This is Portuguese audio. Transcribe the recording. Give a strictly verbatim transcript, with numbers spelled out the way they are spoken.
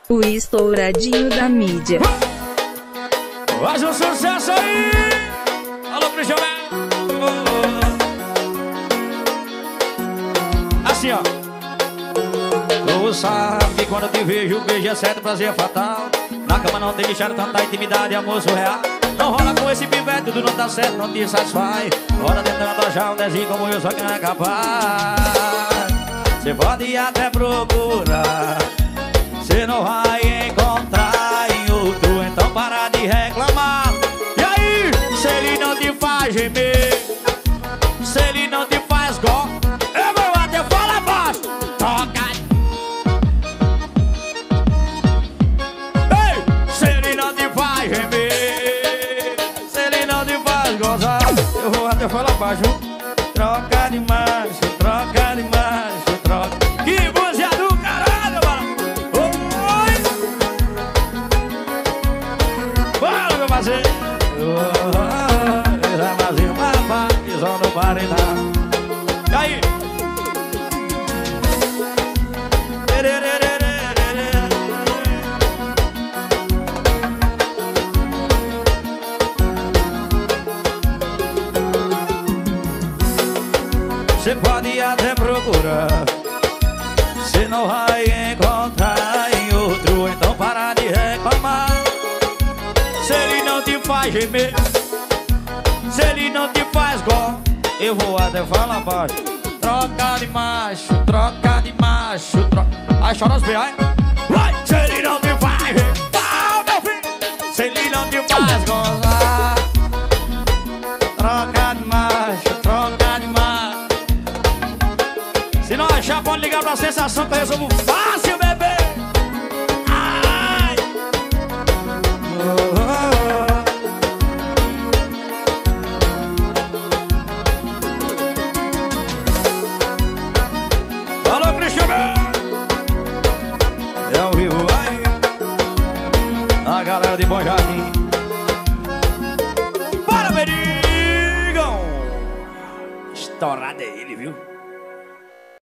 O estouradinho da mídia. Faz um sucesso aí! Alô, Cristiano! Assim, ó. Tu sabe que quando eu te vejo, o beijo é certo, prazer é fatal. Na cama não tem deixado tanta intimidade, amor surreal. Não rola com esse pivete, tudo não dá certo, não te satisfaz. Roda tentando achar um desenho como eu, só que não é capaz. Você pode até procurar, você não vai encontrar em outro, então para de reclamar. E aí, se ele não te faz gemer, se ele não te faz gol, eu vou até falar baixo. Toca. Ei, se ele não te faz gemer, se ele não te faz gozar, eu vou até falar baixo. Troca de macho, troca de macho, troca. Que música do caralho, mano. Oi. Bora, meu parceiro. Já vazio uma visão no paredão. E aí? Você pode até procurar, você não vai encontrar em outro, então para de reclamar. Se ele não te faz gemer, se ele não te faz gol, eu vou até falar baixo. Troca de macho, troca de macho, troca. Aí chora os B A, hein? Vai! Se ele não te faz gemer, ah, meu filho! Se ele não te faz gozar, troca de macho, troca de macho. Se não achar, pode ligar pra sensação que eu resolvo fácil, bebê. Ai. Oh, oh. Alô, Cristiano. É ao vivo, vai. A galera de Bom Jardim. Para, Benigão. Estourado é ele, viu?